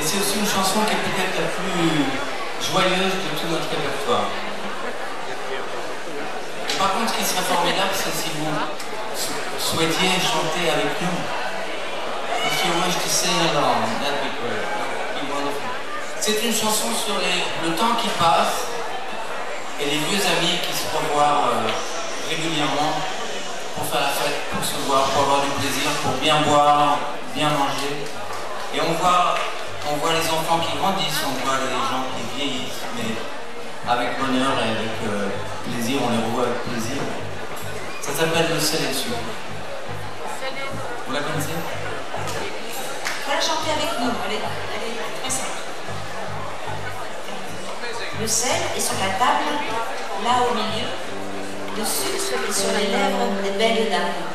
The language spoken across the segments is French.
c'est aussi une chanson qui est peut-être la plus joyeuse de tout notre répertoire. Par contre, ce qui serait formidable, c'est si vous souhaitiez chanter avec nous. If you wish to sing along, that'd be great. That'd be wonderful. C'est une chanson sur le temps qui passe et les vieux amis qui se revoient régulièrement pour faire la fête, pour se voir, pour avoir du plaisir, pour bien boire, bien manger. Et on voit les enfants qui grandissent, on voit les gens qui vieillissent, mais avec bonheur et avec plaisir, on les revoit avec plaisir. Ça s'appelle le sel et le sucre. Vous la connaissez? Il faut la chanter avec nous, elle est très simple. Le sel est sur la table, là au milieu. Le sucre est sur les lèvres des belles dames.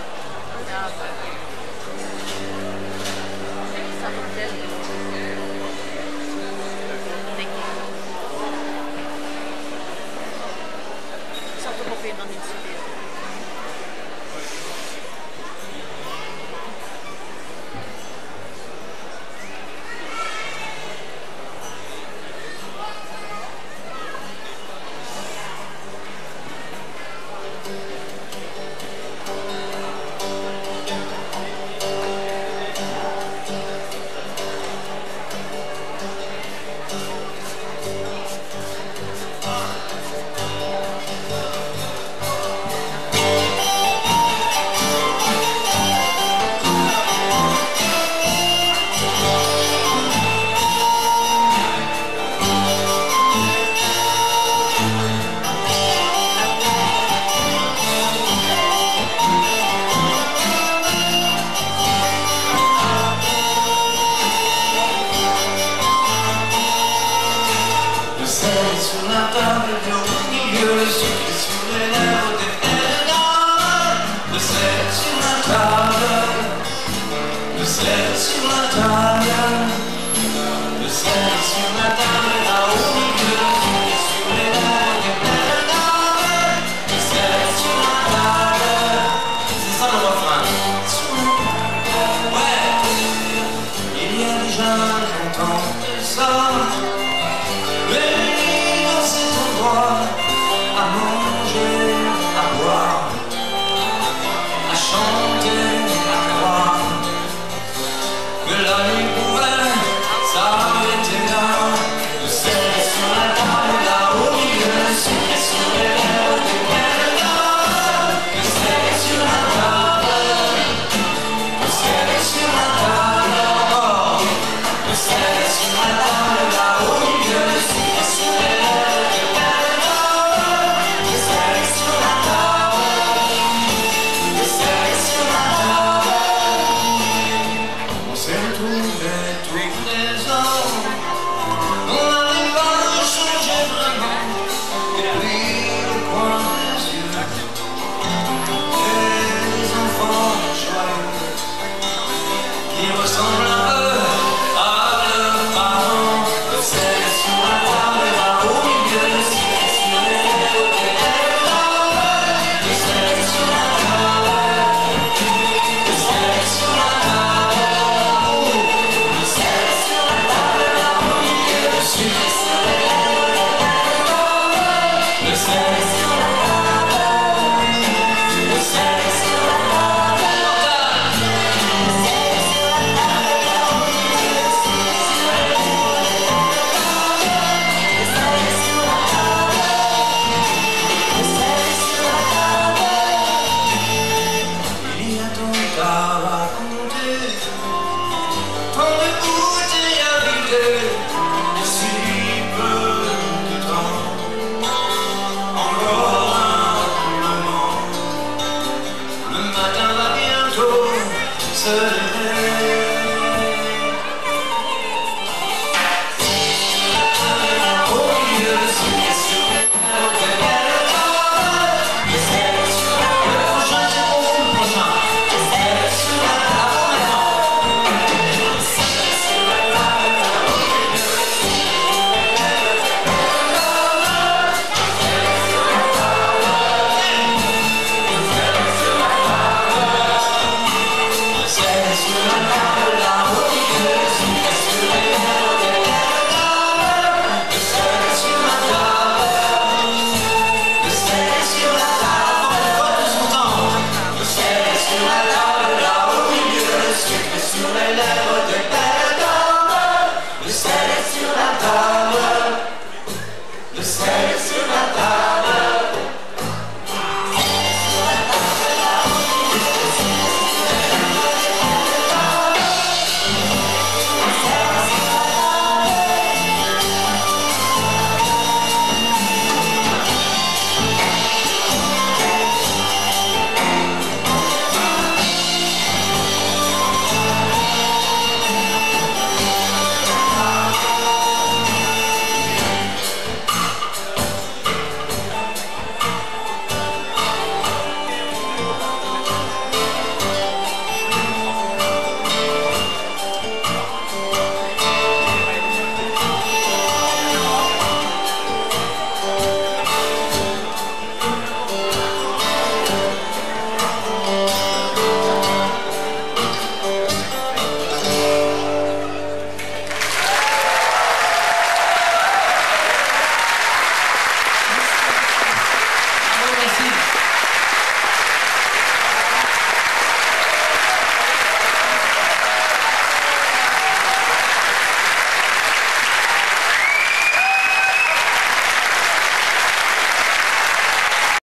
Sur la table au milieu, le sucre sur les lèvres des belles dames. Le sel sur la table, le sel sur la table.